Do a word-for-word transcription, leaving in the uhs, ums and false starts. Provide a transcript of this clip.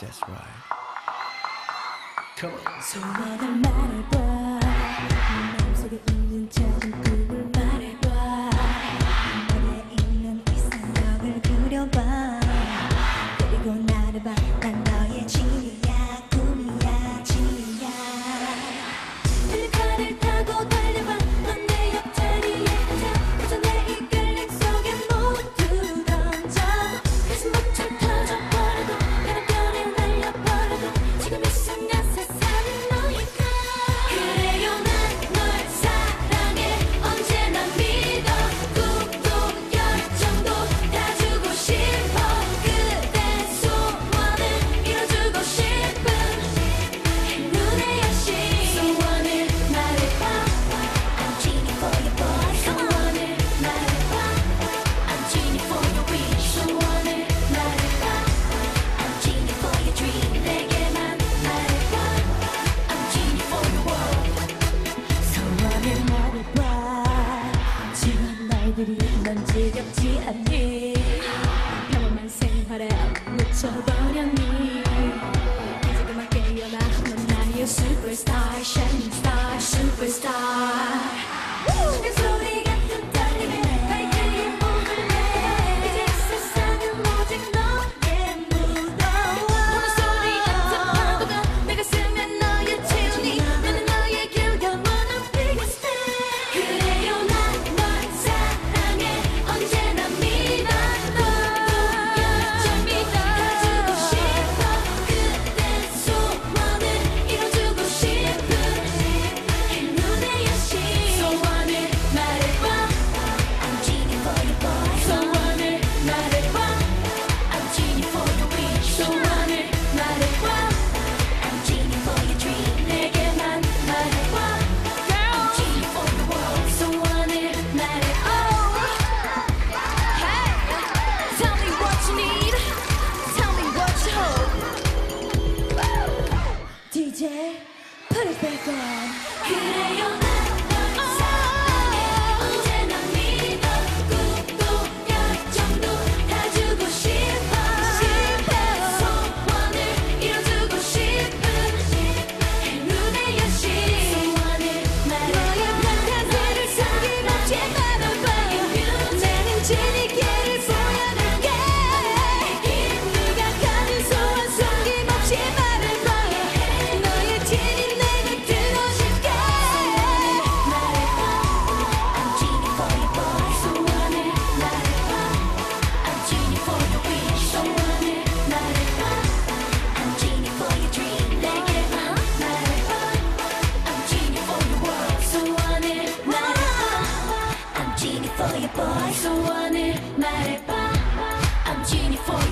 That's right. Come on. 소원을 말해봐. 네 마음속에 있는 작은 꿈을 말해봐. 머리에 있는 이상형을 그려봐. 그리고 나를 봐. 난 너의 지니야. 꿈이야. 지니야. 헬리콥터를 타고 달려봐. 넌 내 옆자리에 앉아. 그저 내 이끌림 속에 모두 던져. 가슴 벅차 터져버려도 다른 별에 날려버려도 지금 이 순간 세상은 너일까. 그래요 난 널 사랑해. 언제나 믿어. 꿈도 열정도 다 주고 싶어. 그대 소원을 이뤄주고 싶은 눈의 여신. 소원을 말해봐. I'm Genie for your boy. 소원을 말해봐. I'm Genie for your wish. 소원을 말해봐. I'm Genie for your dream. 내게만 말해봐. I'm Genie for your world. 소원을 말해봐. 지금 날들이 넌 지겹지 않니? 평범한 생활에 묻혀버렸니? 이제 그만 깨어나. 넌 나의 superstar, shining star, superstar. 그 소리 같은 떨림에 발길이 오르네. 이제 세상은 오직 너의 무더워. 오는 소리 같은 파도가 내 가슴에 너의 채우니. 나는 너의 길가원한 biggest fan. 그래요 난 널 사랑해. 언제나 믿어. 꿈도 열정이 다 주고 싶어. 그대 소원을 이뤄주고 싶은 눈의 여신. 소원을 말해봐. I'm Genie for your boy. 소원을 말해봐. I'm Genie for your wish. 소원을 말해봐. I'm Genie for your dream. 내게만 말해봐. I'm Genie for your world. 소원을 말해봐. Hey, tell me what you need. Tell me what you hope. 디제이, put it back on. 그래요 난널 사랑해. 언제나 믿어. 꿈도 열정도 다 주고 싶어. 소원을 이뤄주고 싶은 눈의 여신. 소원을 말해. 너의 판타지를 숨김없이 바라봐. 나는 지니께를 보여줄게. 네가 가진 소원 숨김없이 말해봐. 너의 지니 내가 들어줄게. I'm Genie for your boy. 소원을 말해봐. I'm Genie for your wish. 소원을 말해봐. I'm Genie for your dream. 내게만 말해봐. I'm Genie for your world. 소원을 말해봐. I'm Genie for your boy. 소원을 말해봐. I'm Genie for